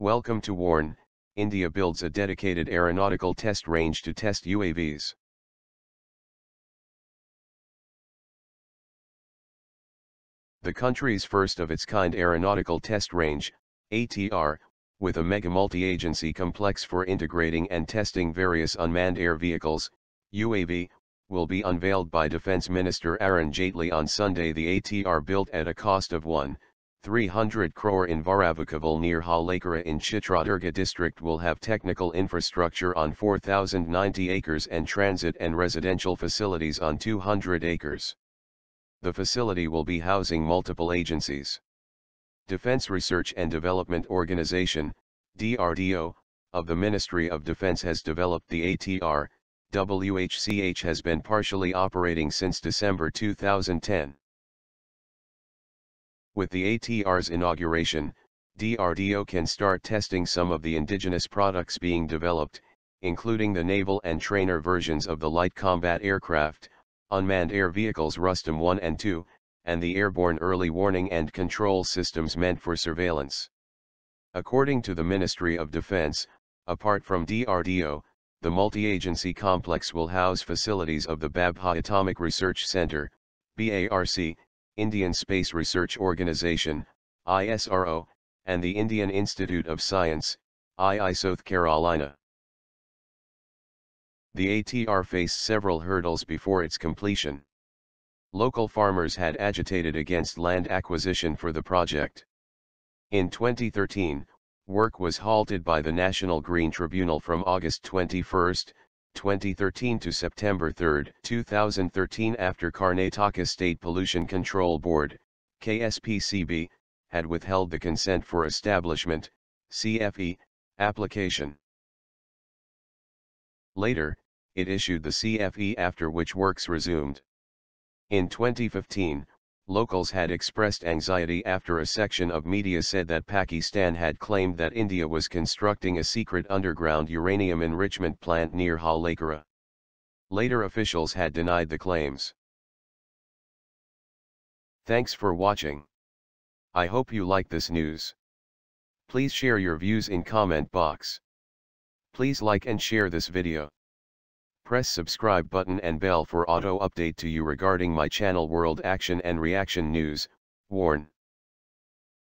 Welcome to Warn. India builds a dedicated aeronautical test range to test UAVs. The country's first of its kind Aeronautical Test Range, ATR, with a mega multi-agency complex for integrating and testing various unmanned air vehicles, UAV, will be unveiled by Defence Minister Arun Jaitley on Sunday. The ATR, built at a cost of 1,300 crore in Varavoo Kaval near Challakere in Chitradurga district, will have technical infrastructure on 4,090 acres and transit and residential facilities on 200 acres. The facility will be housing multiple agencies. Defense Research and Development Organization, DRDO, of the Ministry of Defense has developed the ATR. whch has been partially operating since December 2010. With the ATR's inauguration, DRDO can start testing some of the indigenous products being developed, including the naval and trainer versions of the light combat aircraft, unmanned air vehicles Rustom 1 and 2, and the airborne early warning and control systems meant for surveillance. According to the Ministry of Defense, apart from DRDO, the multi-agency complex will house facilities of the Babha Atomic Research Center, BARC, Indian Space Research Organization, ISRO, and the Indian Institute of Science, II, South Carolina. The ATR faced several hurdles before its completion. Local farmers had agitated against land acquisition for the project. In 2013, work was halted by the National Green Tribunal from August 21, 2013 to September 3, 2013 after Karnataka State Pollution Control Board, KSPCB, had withheld the consent for establishment, CFE, application. Later, it issued the CFE, after which works resumed. In 2015, locals had expressed anxiety after a section of media said that Pakistan had claimed that India was constructing a secret underground uranium enrichment plant near Challakere. Later officials had denied the claims. Thanks for watching. I hope you like this news. Please share your views in comment box. Please like and share this video. Press subscribe button and bell for auto update to you regarding my channel World Action and Reaction News, Warn.